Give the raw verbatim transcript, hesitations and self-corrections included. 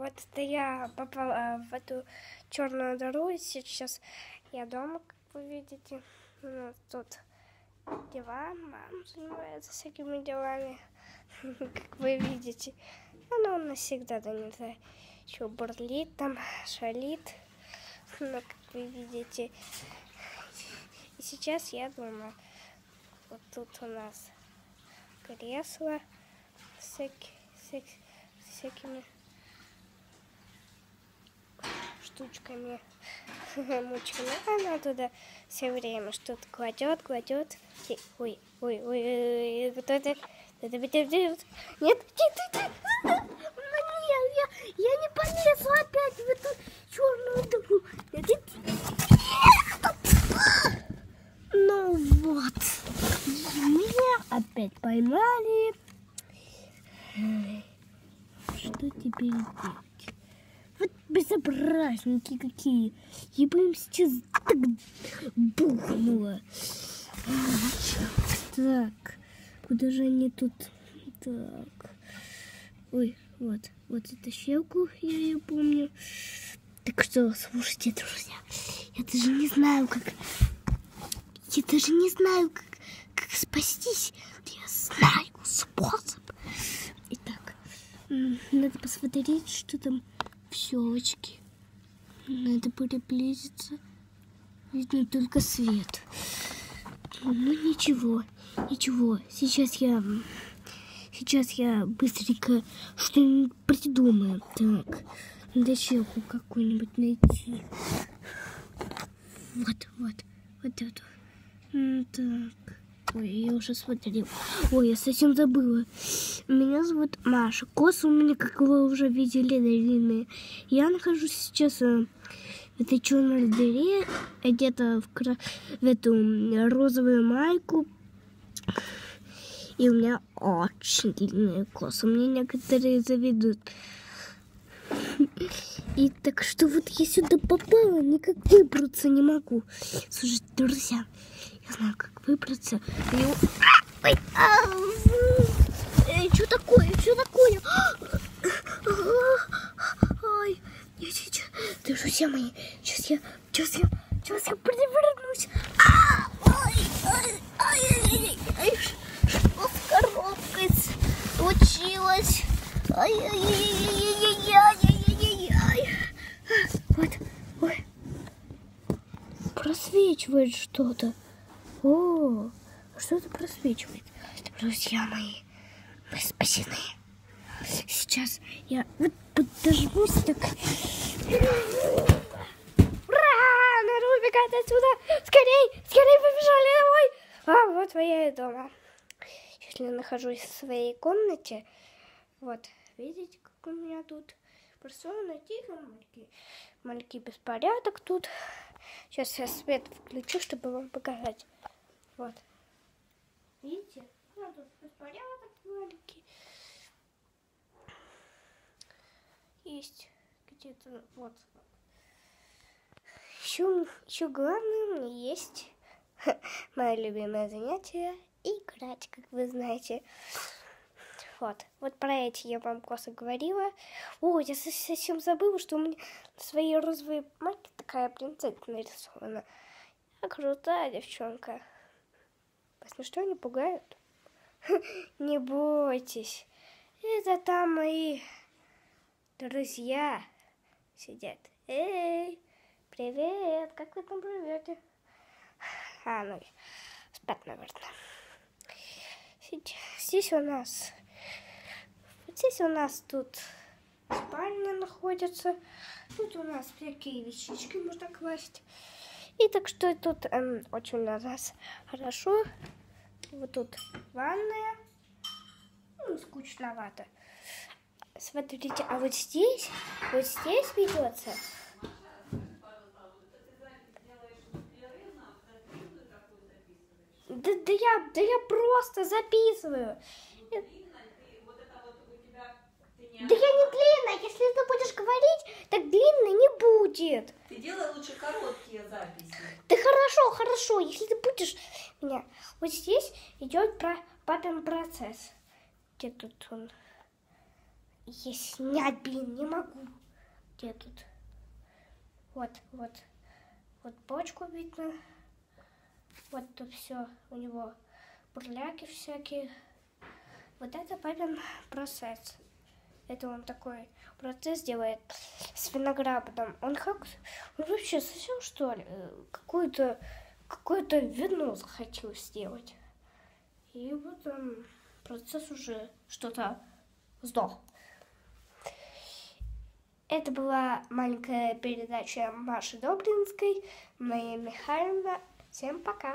Вот это я попала в эту черную дыру, и сейчас я дома, как вы видите. У нас тут дела, мама занимается всякими делами, как вы видите. Она у нас всегда, да не знаю, еще бурлит там, шалит, ну, как вы видите. И сейчас я дома. Вот тут у нас кресло с всякими, всякими штучками, мучками. Она туда все время что-то кладет, кладет. Ой, ой, ой, ой, кто это? Это нет, нет, нет, я, я не полезла опять в эту черную дыру. Ну вот, меня опять поймали. Что теперь делать? Вот безобразники какие. Я бы им сейчас так бухнула. Так, куда же они тут? Так. Ой, вот, вот эту щелку, я ее помню. Так что, слушайте, друзья, я даже не знаю, как... Я даже не знаю, как, как спастись. Я знаю способ. Итак, надо посмотреть, что там в щелочке. Надо приблизиться. Видно только свет. Ну ничего, ничего. Сейчас я... Сейчас я быстренько что-нибудь придумаю. Так, надо щелку какую-нибудь найти. Вот, вот, вот эту. Так. Ой, я уже смотрела. Ой, я совсем забыла. Меня зовут Маша. Косы у меня, как вы уже видели, длинные. Я нахожусь сейчас в этой черной дыре, одета в, кра... в эту розовую майку. И у меня очень длинные косы. Мне некоторые завидуют. И так что вот я сюда попала, никак выбраться не могу. Слушайте, друзья, я знаю, как выбраться. Я... Ой, а... Эй, что такое? Что такое? Ой, я сейчас... Друзья мои, сейчас я... Сейчас я... Сейчас я перевернусь. А! Ой, ой, ой, ой, ой, что с коробкой случилось? Ай-яй-яй-яй-яй-яй-яй-яй. Вот, ой. Просвечивает что-то. О, что-то просвечивает. Друзья мои, мы спасены. Сейчас я вот подожмусь так. Ура! Надо убегать отсюда. Скорей, скорей побежали домой. А, вот я и дома. Сейчас я нахожусь в своей комнате. Вот, видите, как у меня тут просовано тихо, маленький, маленький беспорядок тут. Сейчас я свет включу, чтобы вам показать. Вот, видите, ну, тут беспорядок маленький. Есть где-то, вот. Еще, еще главное, у меня есть мое любимое занятие — играть, как вы знаете. Вот, вот про эти я вам косы говорила. О, я совсем забыла, что у меня на своей розовой майке такая принцесса нарисована. Я крутая девчонка. Вас ничто не пугает? Не бойтесь. Это там мои друзья сидят. Эй, привет, как вы там живете? А, ну, спят, наверное. Здесь у нас... Здесь у нас тут спальня находится. Тут у нас всякие вещички можно класть. И так что тут эм, очень у нас хорошо. Вот тут ванная. Ну, скучновато. Смотрите, а вот здесь, вот здесь ведется. Да, да, я, да я просто записываю. Да я не длинная, если ты будешь говорить, так длинной не будет. Ты делай лучше короткие записи. Да хорошо, хорошо, если ты будешь меня... Вот здесь идет про папин процесс. Где тут он? Я снять, блин, не могу. Где тут? Вот, вот. Вот почку видно. Вот тут все у него бурляки всякие. Вот это папин процесс. Это он такой процесс делает с виноградом. Он как? Он вообще совсем что ли? Какое-то какое-то вино захотел сделать. И вот он, процесс уже что-то сдох. Это была маленькая передача Маши Доблинской, Майя Михайловна. Всем пока!